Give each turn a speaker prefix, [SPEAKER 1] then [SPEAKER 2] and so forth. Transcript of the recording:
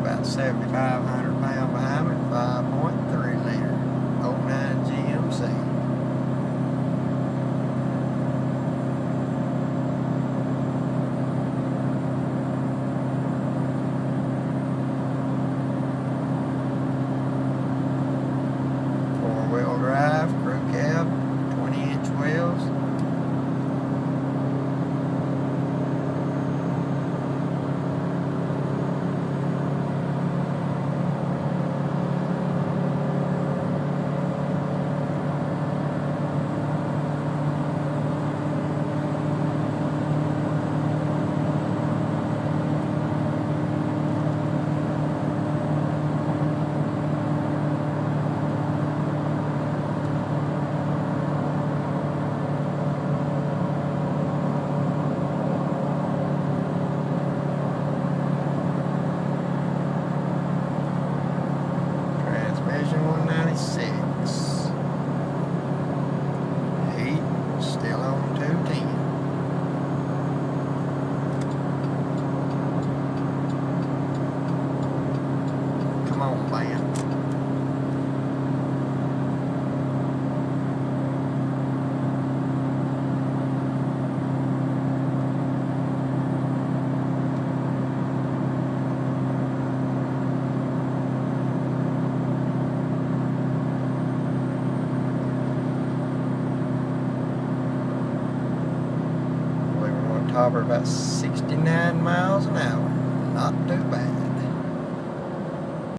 [SPEAKER 1] about 7,500 pound behind me, 5.3 liter, '09 GMC. Four-wheel drive, crew cab, 20-inch wheels. Transmission 196. Heat still on 210. Come on, man. Top her about 69 miles an hour. Not too bad.